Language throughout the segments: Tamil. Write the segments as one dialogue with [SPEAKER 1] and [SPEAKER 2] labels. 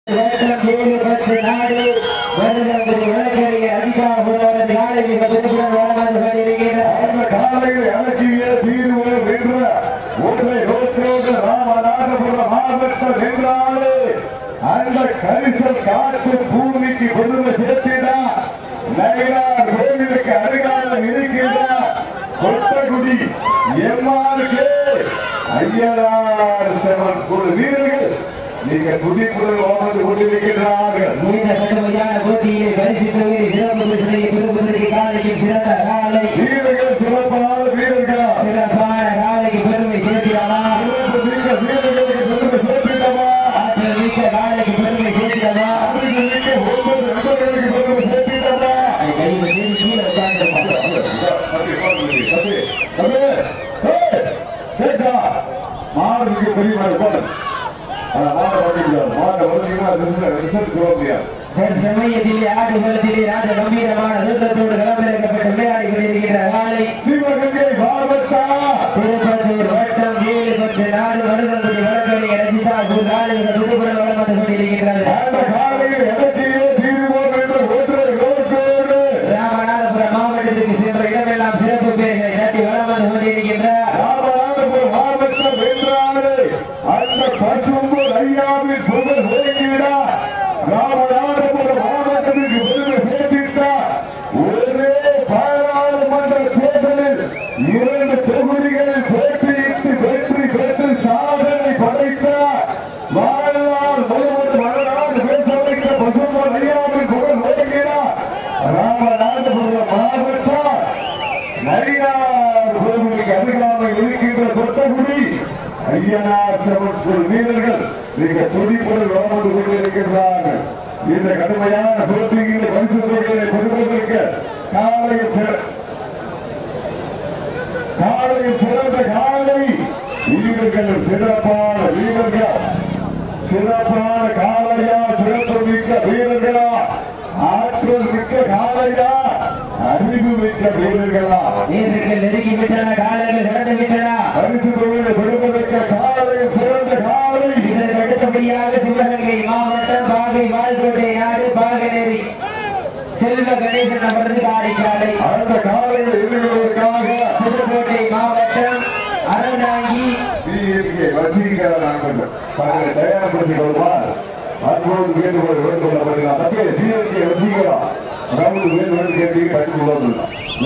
[SPEAKER 1] கரிசல் காற்று பூமிக்கு கொண்டு சேர்த்திடா நகரார் கோவிலுக்கு அருகாமல் இருக்கின்ற கொட்டகுடி எம்மாருக்கு ஐயனார் செவன் குழு வீரர்கள் நீங்க துடிப்புடன் வாழ்ந்து கொண்டிருக்கிறார்கள்.
[SPEAKER 2] நீண்ட கடுமையான போட்டியை பரிசு தொகையை சிறப்பு பிரச்சனையை பெறுவதற்கு காலையில் சிறந்த காலை
[SPEAKER 1] வீரர்கள் சிறப்பான வீரர்களா
[SPEAKER 2] சிறப்பான காலைக்கு பெருமை சேர்த்திடமா
[SPEAKER 1] வீரர்களுக்கு பெருமை சேர்த்திடமா
[SPEAKER 2] ஆற்றல் மிக்க காலைக்கு பெருமை சேர்த்திடமா
[SPEAKER 1] ஒவ்வொரு நண்பர்களுக்கு பெருமை சேர்த்திடமா
[SPEAKER 2] கையில் கீழே
[SPEAKER 1] மாடுக்கு பெரிய
[SPEAKER 2] சமயத்திலே ஆடுகளத்திலே ராஜ கம்பீரமான நிறுத்தத்தோடு களமிறக்கப்பட்டு விளையாடி கொண்டிருக்கிற காலை
[SPEAKER 1] சிவகங்கை மாவட்டம்
[SPEAKER 2] திருப்பத்தூர் வட்டம் 7 வருடங்குடி வழக்கறி ரஞ்சிதா காலையில் துடுப்புடன் வளம் வந்து கொண்டிருக்கிறது. ராமநாதபுரம் மாவட்டத்திற்கு சென்ற இடமெல்லாம் சிறப்பு பேர்களை நட்டி வளம் வந்து கொண்டிருக்கின்றார்.
[SPEAKER 1] ராமநாதபுரம் மாவட்டம் வென்றாலே அந்த பசும்பு ஐயாவின் புகழ் ஓய்கிறார். ராமநாதபுரம் மாவட்டத்திற்கு பெருமை சேர்த்திட்டார். ஒரே பாராளுமன்ற தேர்தலில் 2 தொகுதிகளில் போட்டியிட்டு வெற்றி பெற்று சாதனை படைத்தார். வாழ்நாள் முழுவதும் வரலாறு பேச வைத்த பசும்பு ஐயாவின் புகழ் ஓய்கிறார். ராமநாதபுரம் மாவட்டம் நரியார் கோவிலுக்கு அருகாமல் இருக்கின்ற கொட்டகுடி ஐயனார் செவன் வீரர்கள் மிக துடிப்புடன் வாழ்ந்து கொண்டிருக்கிறார்கள். இந்த கடுமையான போட்டிகளை பரிசு தொகைகளை பெறுவதற்கு காலையில் சிறந்த காலை வீரர்கள் சிறப்பான வீரர்கள் சிறப்பான காலையா சிறப்பு மிக்க வீரர்களா ஆற்றல் மிக்க காலையா அறிவு மிக்க வீரர்களா
[SPEAKER 2] வீரர்கள் நெருங்கிவிட்டன காலையில் கடந்து விட்டன
[SPEAKER 1] பரிசு தொகையை பெறுவதற்கு காலையில் சிறந்த காலை
[SPEAKER 2] இதற்கு அடுத்தபடியாக சிவகங்கை மாவட்டம் பாகை வாழ்கோட்டை நாடு பாகநேரி செல்வ கணேசன் அவரது காரைக்காலை
[SPEAKER 1] அந்த காலையில் எதிர்கொள்வதற்காக
[SPEAKER 2] புதுக்கோட்டை மாவட்டம் அறந்தாங்கி
[SPEAKER 1] வசீகரன் தயார்படுத்திக் கொள்வார். அன்போடு வேண்டுகோள் வேண்டுகொள்ளப்படுகிறார். தப்பே டிஎஸ்கே வசீகரா அதாவது வேண்டுகோள் கேட்டு கட்டி கொள்வதில்லை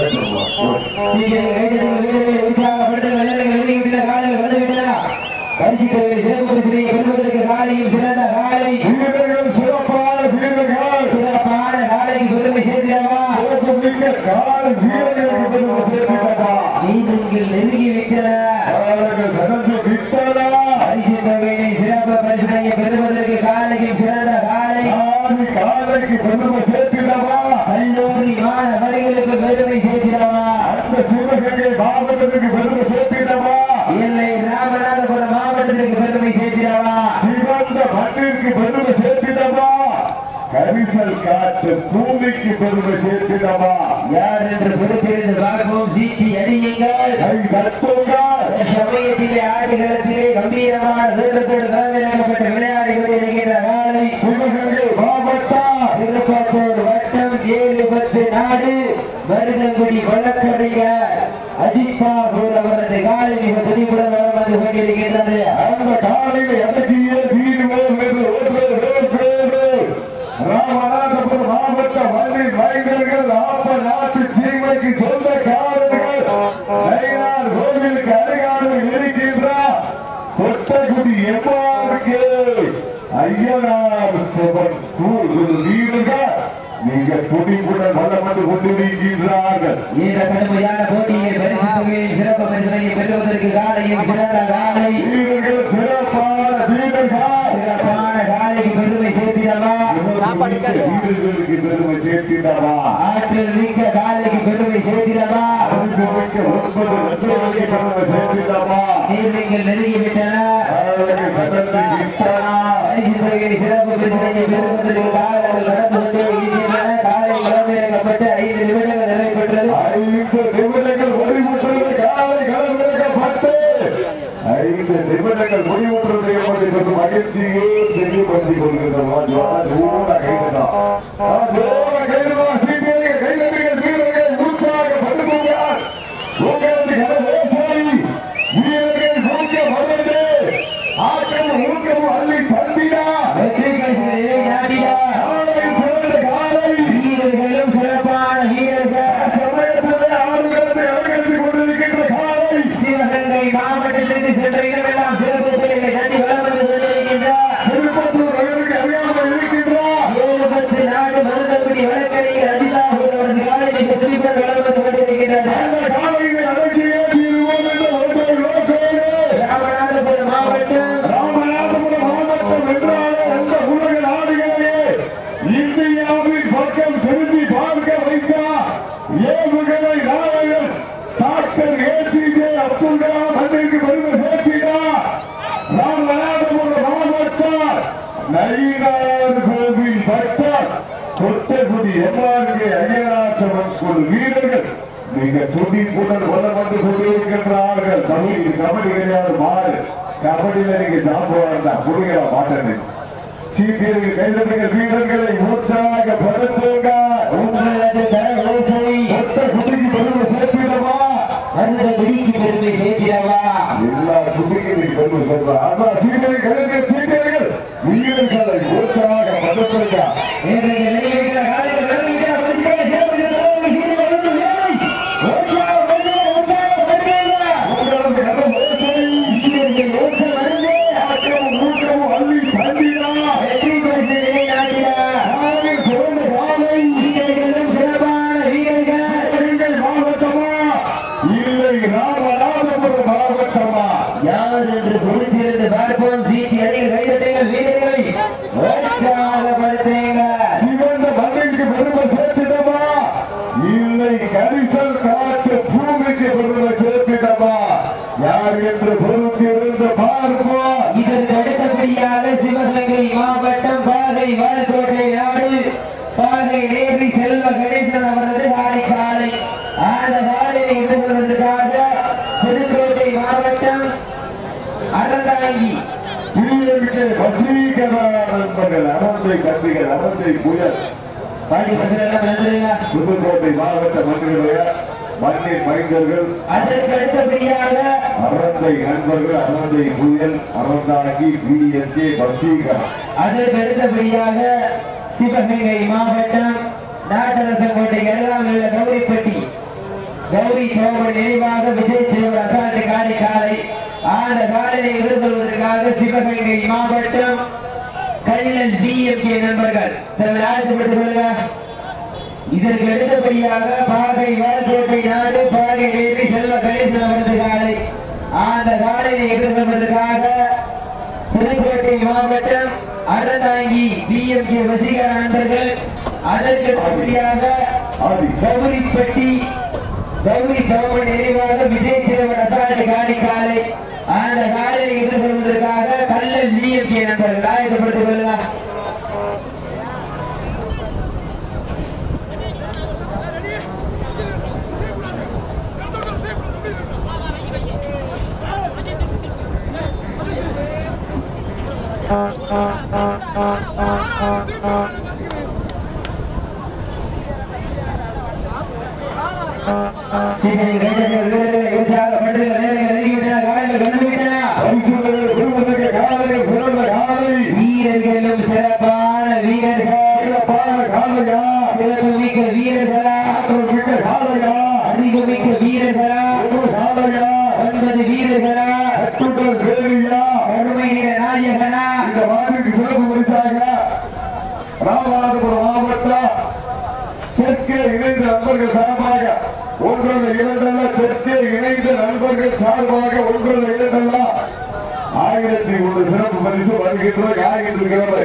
[SPEAKER 2] காலையில் சிறந்த காலை
[SPEAKER 1] வீரர்கள் சிறப்பான வீரர்கள்
[SPEAKER 2] சிறப்பான காலைக்கு பெருமை சேர்க்கிறவா
[SPEAKER 1] கால வீரர்களுக்கு பெருமை சேர்க்கிறதா
[SPEAKER 2] நீங்கள் நெருங்கி வைக்கிற
[SPEAKER 1] கடந்து விட்டதா
[SPEAKER 2] பரிசு தொகையை சிறப்பு பிரச்சனையை பெறுவதற்கு காலையில் சிறந்த காலை
[SPEAKER 1] காலைக்கு பெருமை சேர்க்கிறவா
[SPEAKER 2] கல்லூரி மாணவர்களுக்கு பெருமை சேர்க்கிறவா
[SPEAKER 1] அந்த சிவகங்கை மாவட்டத்துக்கு பெருமை சேர்க்கிறவா
[SPEAKER 2] இல்லை ராமநாதபுரம் மாவட்டத்திற்கு பெருமை சேர்க்கிறவா
[SPEAKER 1] சிவந்த மண்ணிற்கு பெருமை சேர்க்கிறவா கரிசல் காட்டு பூமிக்கு பெருமை சேர்க்கிறவா
[SPEAKER 2] யார் என்று பொறுத்திருந்து பார்ப்போம். சீட்டி அடியுங்கள்
[SPEAKER 1] கை கட்டுங்கள்.
[SPEAKER 2] சமயத்திலே ஆடுகளத்திலே கம்பீரமான தூரத்தோடு களமிறக்கப்பட்டு விளையாடி கொண்டிருக்கிற காலை
[SPEAKER 1] சிவகங்கை மாவட்டம்
[SPEAKER 2] திருப்பத்தூர் வட்டம் 7 நாடு வருடங்குடி வழக்கறிஞர் அஜித்பாபூர் அவரது காலை மிக துணிப்புடன் வளம் வந்து கொண்டிருக்கின்றது.
[SPEAKER 1] அந்த காலையில் இறக்கிய தீர்வோம் என்று ராமநாதபுரம் மாவட்ட மந்திரி வைகர்கள் ஆப்ப நாட்டு சீமைக்கு சொந்தக்காரர்கள் நயினார் கோவிலுக்கு அருகாமையில் இருக்கின்றார். கொட்டகுடி எம்மாருக்கு ஐயனார் செவன் ஸ்கூல் வீரர்கள் நீங்க துணிப்புடன் வளம் வந்து கொண்டிருக்கின்றார்கள்.
[SPEAKER 2] இந்த கடுமையான போட்டியை பரிசு தொகையை சிறப்பு பரிசனை பெறுவதற்கு காலையில் சிறந்த காலை
[SPEAKER 1] வீரர்கள் சிறப்பான வீரர்கள்
[SPEAKER 2] சிறப்பான காலைக்கு பெருமை சேர்த்திடவா
[SPEAKER 1] வீரர்களுக்கு பெருமை சேர்த்திடவா
[SPEAKER 2] ஆற்றல் மிக்க காலைக்கு பெருமை சேர்த்திடவா
[SPEAKER 1] மிக்க 9 லட்சங்களுக்கு பெருமை சேர்த்திடவா
[SPEAKER 2] நீங்கள் நெருங்கிவிட்டன
[SPEAKER 1] கடந்து விட்டனா
[SPEAKER 2] பரிசு தொகையை சிறப்பு பரிசனை பெறுவதற்கு காலங்கள் நடந்து கொண்டே இருக்கின்றன. காலை களமிறக்கப்பட்டு 5 நிமிடங்கள் நிறைவேற்றது.
[SPEAKER 1] 5 நிமிடங்கள் முடிவுற்றது. காலை களமிறக்கப்பட்டு 5 நிமிடங்கள் முடிவுற்றது என்பதை மகிழ்ச்சியே நினைவுபடுத்திக் கொள்கின்றோம். ஜோர கைதுதான் கைதட்டிகள் வீரர்கள் உற்சாகப்படுத்துகிறார். உங்களது வீரர்கள் ஊக்க வருவது ஆக்கம் ஊக்கம் அள்ளி தந்திடா
[SPEAKER 2] வீரர்களும் சிறப்பான வீரர்கள்
[SPEAKER 1] சமயத்தில் அவர்களது அலங்கரித்துக் கொண்டிருக்கின்ற காலை
[SPEAKER 2] சிவகங்கை மாவட்டத்திற்கு சென்ற இடமெல்லாம் சிறப்பு பெயர்களை நன்றி வளர்ந்து கொண்டிருக்கின்றார்.
[SPEAKER 1] திருப்பத்தூர் நகருக்கு அறியாமல் இருக்கின்றார்.
[SPEAKER 2] 7 நாடு மருந்தகுடி வழக்கறிஞர் அஜிதாபூர் அவரது காலைக்கு திருப்பி வளர்ந்து கொண்டிருக்கின்றார்.
[SPEAKER 1] அந்த காலையை அடக்கியே தீர்வோம் என்ற ஒன்றை நோக்கோடு
[SPEAKER 2] ராமநாதபுரம் மாவட்டம்
[SPEAKER 1] என்றாலே அந்த உலக நாடுகளே இந்தியாவின் பக்கம் திரும்பி பார்க்க வைத்தார். ஏவுகணை நாயகன் டாக்டர் ஏபிஜே அப்துல் கலாம் அன்றைக்கு பெருமை சேர்க்கிறார். ராமநாதபுரம் மாவட்டம் நயினார் கோவில் பட்டம் கொட்டகுடி எம்ஆர்கே ஐயனாச்சவன் ஸ்கூல் வீரர்கள் மிக துடிப்புடன் வளம் வந்து கொண்டிருக்கின்றார்கள். தமிழ் கபடி கிடையாது மாடு கபடியில நீங்க ஜாம்புவாங்க புரிகிற மாட்டேன். சீக்கிரம் கைதட்டுகள் வீரர்களை உற்சாகப்படுத்துங்க. குட்டிக்கு பெருமை சேர்த்திடவா
[SPEAKER 2] அந்த குடிக்கு பெருமை சேர்த்திடவா
[SPEAKER 1] எல்லா குட்டிக்கு பெருமை சேர்த்தா அதான் சீக்கிரம் கைதட்டுகள் சீக்கிரங்கள் வீரர்களை உற்சாகப்படுத்துங்க.
[SPEAKER 2] யார் என்று பொறுத்திருந்து பார்ப்போம். சீட்டி அடிகள் கைதட்டுங்கள் வீரர்களை உற்சாகப்படுத்துங்க.
[SPEAKER 1] சிவந்த மண்ணிற்கு பெருமை சேர்த்திடமா இல்லை கரிசல் காட்டு பூமிக்கு பெருமை சேர்த்திடமா யார் என்று பொறுத்திருந்து பார்ப்போம்.
[SPEAKER 2] இதற்கு அடுத்தபடியாக சிவகங்கை மாவட்டம் பாகை வால்கோட்டை நாடு பாகை நேரி செல்வ கணேசன் அவரது காலை அந்த காலையை எதிர்கொள்வதற்காக புதுக்கோட்டை மாவட்டம் அறந்தாங்கி
[SPEAKER 1] வசீகர நண்பர்கள் அறந்தை கன்றிகள் அறந்தை புயல் புதுக்கோட்டை மாவட்ட மன்றினுடைய மண்ணின் மைந்தர்கள்
[SPEAKER 2] அதற்கு அடுத்தபடியாக
[SPEAKER 1] அறந்தை நண்பர்கள் அறந்தை புயல் அறந்தாங்கி பிஎஸ்கே வசீகரம்.
[SPEAKER 2] அதற்கு அடுத்தபடியாக சிவகங்கை மாவட்டம் நாட்டரசங்கோட்டை எல்லாம் உள்ள கௌரிப்பட்டி கௌரி சோழன் நினைவாக விஜய் தேவர் அசால்ட் காலை அந்த காலையை எதிர்கொள்வதற்காக சிவகங்கை மாவட்டம் கல்லல் டிஎம்கே நண்பர்கள் தங்கள் ஆழ்த்தப்பட்டுக் கொள்ளுங்க. இதற்கு அடுத்தபடியாக பாகை வால்கோட்டை நாடு பாகை நேரி செல்வ கணேசன் அவரது காலை அந்த காலையை எதிர்கொள்வதற்காக புதுக்கோட்டை மாவட்டம் அறந்தாங்கி டிஎம்கே வசீகர நண்பர்கள். அதற்கு அடுத்தபடியாக கௌரிப்பட்டி கௌரி சோழன் நினைவாக விஜய் தேவர் அசால்ட் காலை அந்த காலையை எதிர்கொள்வதற்காக கல்லல் டிஎம்கே நண்பர்கள் ஆயத்தப்படுத்திக் கொள்ளலாம். வீரர்களும் சிறப்பான வீரர்கள் சிறப்புமிக்க வீரர்களா அறிவுமிக்க வீரர்களா 9 வீரர்களா அருமை நிற நாயகனா
[SPEAKER 1] இந்த வார்டுக்கு சிறப்பு பரிசாக ராமநாதபுரம் மாவட்டம் தெற்கே இணைந்த நண்பர்கள் சார்பாக ஒன்றல்ல இரண்டல்ல தெற்கே இணைந்த நண்பர்கள் சார்பாக ஒன்றல்ல இரண்டல்ல 1001 சிறப்பு பரிசு வருகின்ற ஞாயிற்றுக்கிழமை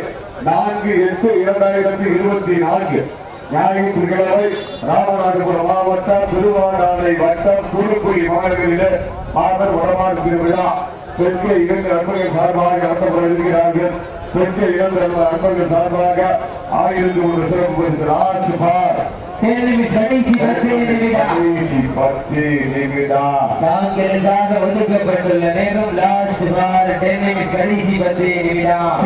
[SPEAKER 1] 4/8/2024 ஞாயிற்றுக்கிழமை ராமநாதபுரம் மாவட்டம் திருவாடானை வட்டம் தூத்துக்குடி மாநகரிலே மாதர் வடமாடு திருவிழா தெற்கே இரண்டு நண்பர்கள் சார்பாக நடத்தப்பட இருக்கிறார்கள். தெற்கே இரண்டு நண்பர்கள் சார்பாக 1001 சிறப்பு பரிசு லாஸ்ட் பார்
[SPEAKER 2] தாங்களுக்காக ஒதுக்கப்பட்டுள்ள நேரம் லாஸ்ட் பால் 10 நிமிஷம் கடைசி 10 நிமிடம்.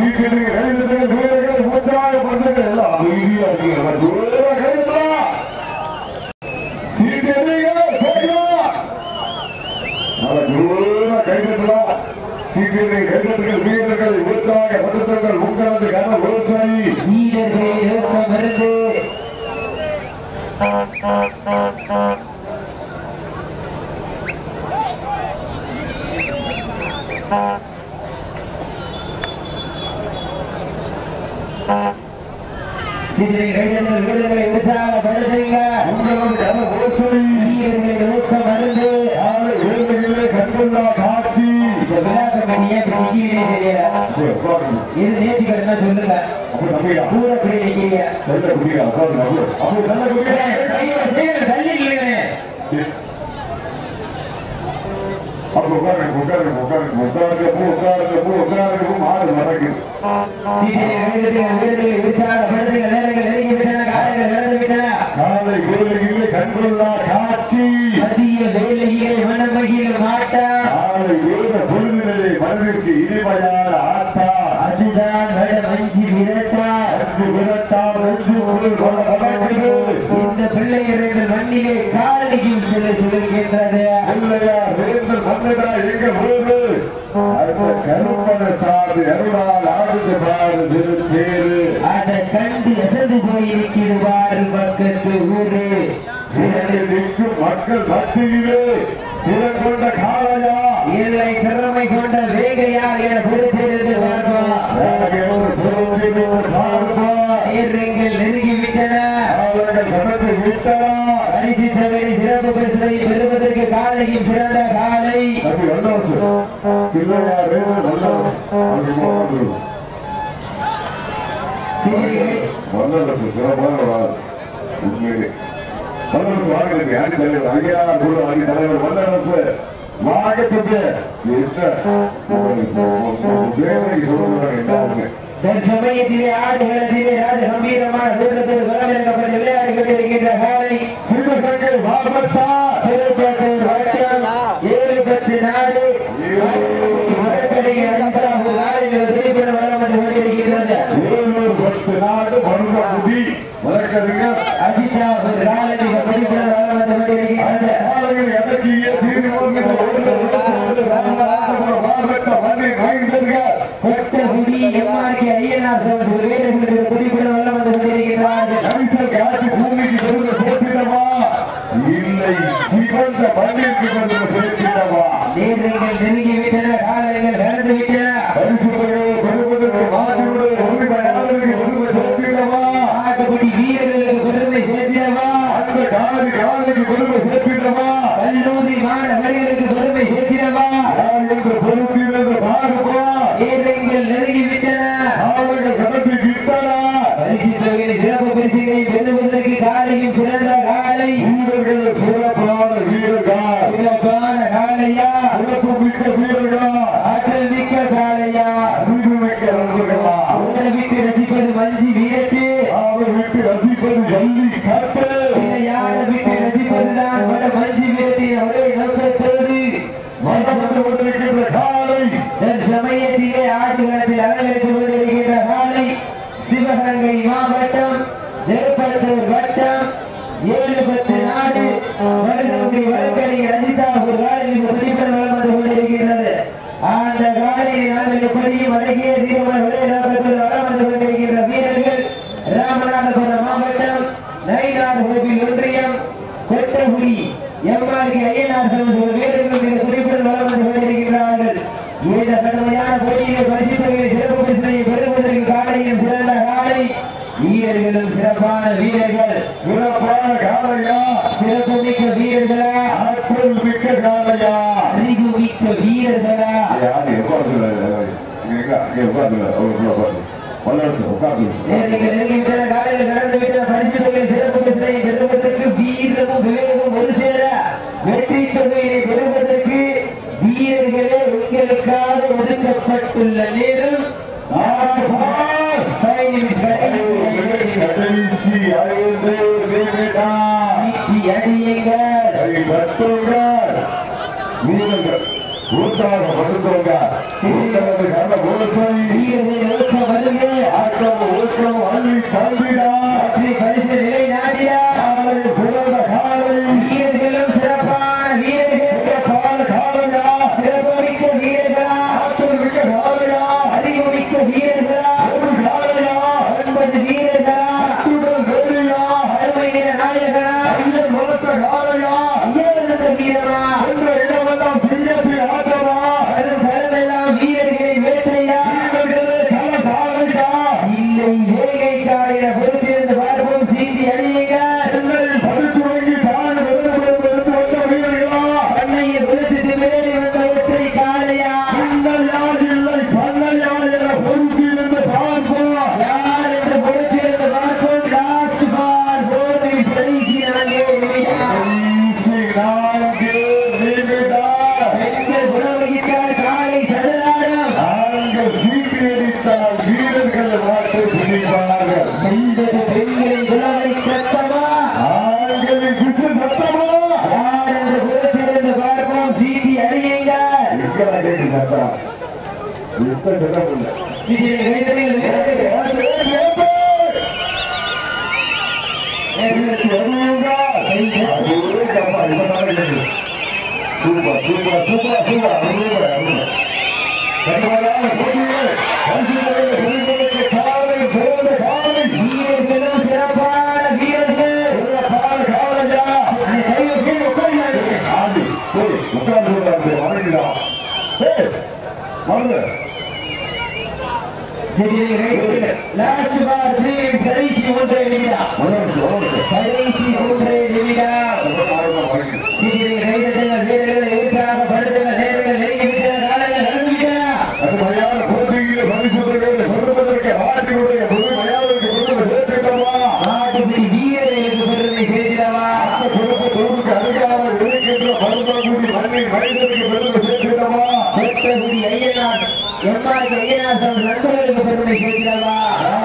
[SPEAKER 1] வீரர்கள் உற்சாக பதக்கங்கள் உங்களுக்கான விவசாயி
[SPEAKER 2] வீரர்கள் வருது வீரர்களை உற்சாகப்படுத்துங்க.
[SPEAKER 1] உங்களுக்கான விவசாயி
[SPEAKER 2] வீரர்களை ஊக்க மருந்து
[SPEAKER 1] வீரர்களை கண்டுள்ளா காட்சி
[SPEAKER 2] இது நேற்று கடனா சொல்லுங்க. பூர பிடிக்கிறீங்க
[SPEAKER 1] மாடு நடக்குது. காலை வேலையிலே கண்டுள்ளா காட்சி
[SPEAKER 2] மதிய வேலையிலே மனமகிழ மாட்டா
[SPEAKER 1] காலை வேத பொழுதிலே மனதிற்கு இனிமையான ஆட்டா
[SPEAKER 2] அதுதான் வஞ்சி விரட்டா
[SPEAKER 1] அஞ்சு விரட்டால் ஒன்று பொருள் கொள்ள நடக்கிறது.
[SPEAKER 2] இந்த பிள்ளையர்கள் மண்ணிலே காலையும் சொல்லுகின்றது.
[SPEAKER 1] இல்லையா வேந்தர் மன்னடா எங்க ஊரு அடுத்த கருப்பன சாது அருளால் ஆடுது பாரு திருத்தேரு
[SPEAKER 2] அதை கண்டு எசது போயிருக்கிறார் பக்கத்து ஊரு.
[SPEAKER 1] நிற்கும் மக்கள் மத்தியிலே திறன் கொண்ட காளையா
[SPEAKER 2] இல்லை திறமை கொண்ட வேகையா என பொறுத்திருந்து வீரர்கள் நெருங்கிவிட்டன.
[SPEAKER 1] அவர்கள் கடந்து விட்டனா
[SPEAKER 2] பரிசு தவறி சிறப்பு பரிசை பெறுவதற்கு காலையும் சிறந்த காலை
[SPEAKER 1] பிள்ளையாரு வல்லரசு சிறப்பான உண்மையிலே வல்லரசு வாங்கலுக்கு ஆண்டி தலைவர் ஐயா கூட வாங்கி தலைவர் வல்லரசு வாங்கத்துக்கு என்ன
[SPEAKER 2] தற்சமயத்திலே ஆடுகளத்திலே ராஜ கம்பீரமான தூரத்தில் களமிறக்கப்பட்ட விளையாடிக் கொண்டிருக்கின்ற காலை
[SPEAKER 1] சிவகங்கை மாவட்டம்
[SPEAKER 2] திருப்பத்தூர் வட்டம் 7 நாடு திரைப்படம் வளம் வந்து கொண்டிருக்கிறது.
[SPEAKER 1] 7 நாடு மருந்தகுடி வழக்கறிஞர்
[SPEAKER 2] அஜிதா ராஜனிக திரைப்படம் வளம் வந்து கொண்டிருக்கிறது. கொட்டகுடி எம்ஆர்கே ஐயனார் திரைப்படம் வளம் வந்து கொண்டிருக்கிறார்கள்.
[SPEAKER 1] இல்லை சிவந்த மண்ணிற்கு கொண்டு சேர்க்கிறவா
[SPEAKER 2] நேரங்கள் நெருங்கிவிட்டன. காலங்கள் நடந்து விட்டன.
[SPEAKER 1] பெறுவதற்கு மாற்றுவது உரிமையாளருக்கு பெருமை சேர்க்கிறவா
[SPEAKER 2] ஆட்டுக்குடி வீரர்களுக்கு பெருமை சேர்க்கிறவா
[SPEAKER 1] அந்த காலைக்கு பெருமை சேர்க்கிறவா
[SPEAKER 2] கல்லூரி மாணவர்களுக்கு பெருமை சேர்க்கிறவா
[SPEAKER 1] என்று பொறுத்திருந்து பாருப்பா
[SPEAKER 2] நேரங்கள் நெருங்கிவிட்டன.
[SPEAKER 1] அவர்கள் கடத்தி விட்டனா
[SPEAKER 2] பரிசு தொகையை சிறப்பு பரிசுகளை பெறுவதற்கு காலையும் சிறந்த காலை
[SPEAKER 1] வீரர்கள் சிறப்பான வீரர்கள்
[SPEAKER 2] சிறப்பான காலையா
[SPEAKER 1] சிறப்பு மிக்க வீரர்கள்
[SPEAKER 2] ஆற்றல் மிக்க காலையா
[SPEAKER 1] அறிவு மிக்க நண்பர்களா
[SPEAKER 2] உங்களை விட்டு ரசிப்பது மஞ்சி வீரத்து
[SPEAKER 1] அவர் விட்டு ரசிப்பது ஜல்லி கட்டு
[SPEAKER 2] யாரை விட்டு ரசிப்பதுதான் வட மஞ்சி வீரத்தை ஒரே நோக்கத்தோடு
[SPEAKER 1] மனப்பட்டு கொண்டிருக்கின்ற காலை
[SPEAKER 2] சமயத்திலே ஆட்டுகளத்தில் அலங்கரித்துக் கொண்டிருக்கின்ற காலை சிவகங்கை மாவட்டம் திருப்பத்தூர் வட்டம் 7 நாடு வருடங்கை வழக்கறிஞர் அஜிதா ஒரு காலையில் திரைப்படம் வளம் வந்து கொண்டிருக்கிறது. அந்த காலையை நாங்கள் எப்படியும் அடங்கிய தீர்மான ஒரே நோக்கத்தில் வளம் வந்து கொண்டிருக்கின்ற வீரர்கள் ராமநாதபுரம் மாவட்டம் நயினார் கோவில் ஒன்றியம் கொட்டகுடி எம்ஆர்கே ஐயனார் வீரர்கள் திரைப்படம் வளம் வந்து கொண்டிருக்கிறார்கள். இந்த கடுமையான போட்டியிலே பரிசு தொகையை சிறப்பு பரிசனை பெறுவதற்கு காலையும் சிறந்த காலை வீரர்களும் சிறப்பான வீரர்கள்
[SPEAKER 1] சிறப்பான காலையா
[SPEAKER 2] சிறப்பு மிக்க வீரர்களா
[SPEAKER 1] ஆற்றல் மிக்க காலையா
[SPEAKER 2] அறிவு மிக்க வீரர்களா காலையில் நடந்துவிட்ட பரிசு தொகையை சிறப்பு பரிசனை பெறுவதற்கு வீரமும் விவேகமும் ஒரு சேர வெற்றி தொகையை பெறுவதற்கு வீரர்களே உங்களுக்காக ஒதுக்கப்பட்டுள்ள நேரம்
[SPEAKER 1] கடைசி 5 நிமிடம் உற்சாகப்படுத்துவாங்க. வீரர்கள் வருது ஆட்டம் ஊக்கம் அள்ளி தம்பிடா
[SPEAKER 2] பரிசு நிலை நாடியா
[SPEAKER 1] சிறந்த காலை
[SPEAKER 2] வீரர்களும் சிறப்பான வீரர்கள்
[SPEAKER 1] சிறப்பான காலையா
[SPEAKER 2] சிறப்புமிக்க வீரர்களா
[SPEAKER 1] ஆற்றல் மிக்க காலையா
[SPEAKER 2] அறிவுமிக்க வீரர்களா
[SPEAKER 1] ஒரு காலையா
[SPEAKER 2] 9 வீரர்களா
[SPEAKER 1] அத்துடன் வேலையா
[SPEAKER 2] அருமை நிற நாயகனா
[SPEAKER 1] ஐயன் வளர்த்த காலையா
[SPEAKER 2] ஐயாயிரத்த வீரமா
[SPEAKER 1] என்ற இடமெல்லாம் சிறப்பு ஆட்டமா
[SPEAKER 2] கருமெல்லாம் வீரர்களை வேட்டையா
[SPEAKER 1] வீரர்களே கள காலையா
[SPEAKER 2] இல்லை வேலைக்காரின பொறுத்திருந்து பார்ப்போம் சீட்டி அடியுங்க
[SPEAKER 1] என்னை படுத்து வாங்கி தான் எடுத்து வந்த வீரர்களா
[SPEAKER 2] பண்ணையில் விழுத்து மேலே வந்த ஒற்றை காளையா
[SPEAKER 1] பின்னல் யார் இல்லை பண்ணல் யார் என பொறுத்திருந்து பார்ப்போம்
[SPEAKER 2] யார் என்று பொறுத்திருந்து பார்ப்போம் லாஸ்ட் பார் போர்டில் கடைசி 4 நிமிடம் பெண்கள் குணவகித்தால் காலை சதுராடம்
[SPEAKER 1] நாங்கள் சீட்டியடித்தால் வீரர்கள் நாட்டை பிடிப்பார்கள்
[SPEAKER 2] பெண்களின் குணவகை சத்தமா
[SPEAKER 1] ஆண்களின் குசு சத்தமா
[SPEAKER 2] யார் என்று பொறுத்திருந்து பார்ப்போம் சீட்டி அடியுங்க
[SPEAKER 1] சத்தம்
[SPEAKER 2] சீட்டியை கைதறிகள் வீரர்கள் வீரர்களும் சிறப்பான வீரர்கள் லாஸ்ட் பார் கடைசி 1 நிமிடம் கடைசி 1 நிமிடம் சீட்டியை கைதறிகள் வீரர்களை உற்சாகப்படுத்துங்கள் நேரங்கள் நெருங்கிவிட்டன காலங்கள் நடந்துவிட்டன நாட்டுப்படி வீரர்களுக்கு பெருமை செய்திடவா கொத்தகுடி ஐயனார் எம்ஆர்கே ஐயனார் சம் நண்பர்களுக்கு பெருமை செய்திடவா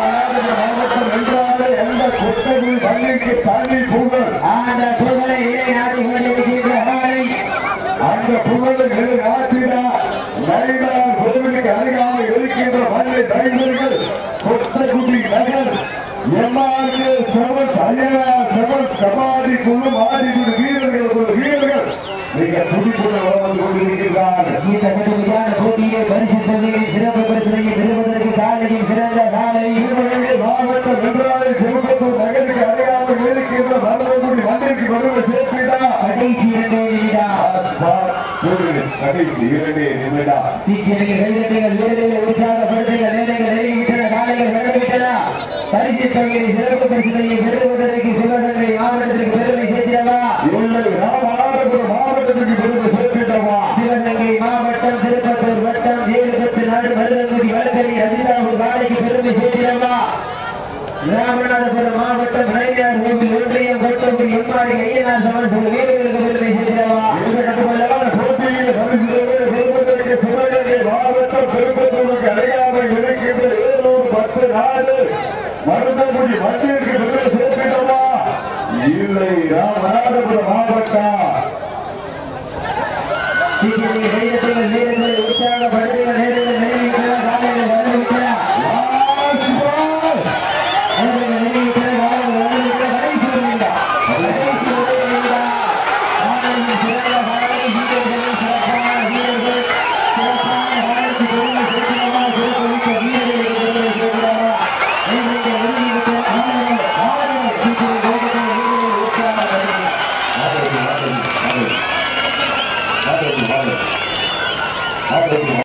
[SPEAKER 2] அந்த புகழை நிலைநாட்டி கொண்டிருக்கின்ற காலை
[SPEAKER 1] அந்த புகழை ஆற்றினா நைனார் கோவிலுக்கு அருகாமல் இருக்கின்ற மண்ணை தைவர்கள் Kothakudi Nagar MRK seven Ayyanar seven சமாதி குழு மாடிக்குழு வீரர்கள் மிக துடிப்புடன் வாழ்ந்து கொண்டிருக்கிறார்கள்.
[SPEAKER 2] இந்த கடுமையான போட்டியை பரிசு தொகையில் சிறப்பு பரிசனையை பெறுவதற்கு காலையும் சிறந்த காலை
[SPEAKER 1] சிவகங்கை மாவட்டம் வென்றாலை திருப்பத்தூர் நகருக்கு அருகாமல் இருக்கின்ற மருதகுடி மண்ணிற்கு வருவ சேர்ப்பிடா
[SPEAKER 2] கடைசி 2 நிமிடம்
[SPEAKER 1] கடைசி 2 நிமிடம்
[SPEAKER 2] சீக்கிரங்கள் கைதட்டுங்கள் வீரர்களை உற்சாகப்படுத்துங்கள் நேரங்கள் நெருங்கிவிட்டன காலைகள் நடந்துவிட்டன பரிசு தொகையில் சிறப்பு பரிசனையை பெறுவதற்கு சிவகங்கை மாவட்டத்திற்கு பெருமை சேர்த்திடவா
[SPEAKER 1] இல்லை ராமநாதபுரம் மாவட்டத்திற்கு பெருமை சேர்ப்பிட்டவா
[SPEAKER 2] சிவகங்கை மாவட்டம் திருப்பத்தூர் வட்டம் 74 மருதங்குடி வடகரை அஜிதாபூர் காலைக்கு பெருமை சேர்த்திடவா ராமநாதபுரம் மாவட்டம் நயினார் கோவில் ஒன்றியம் கொத்தகுடி எம்ஆர்கே ஐயனார் சமன் சில வீரர்களுக்கு பெருமை சேர்த்திடவா
[SPEAKER 1] இந்த கடுமையான போட்டியில் பரிசு பெறுவதற்கு சிவகங்கை மாவட்டம் திருப்பத்தூருக்கு அருகாமல் இருக்கின்ற 710 மருதகுடி மண்ணிற்கு பெருமை சேர்ப்பிட்டவா இல்லை ராமநாதபுரம் மாவட்டம்
[SPEAKER 2] சீக்கிரங்கள் கைதட்டுங்கள் வீரர்களை உற்சாகப்படுத்துங்கள் நேரங்கள் நெருங்கிவிட்டன காலைகள் வந்துவிட்டன
[SPEAKER 1] Hadi.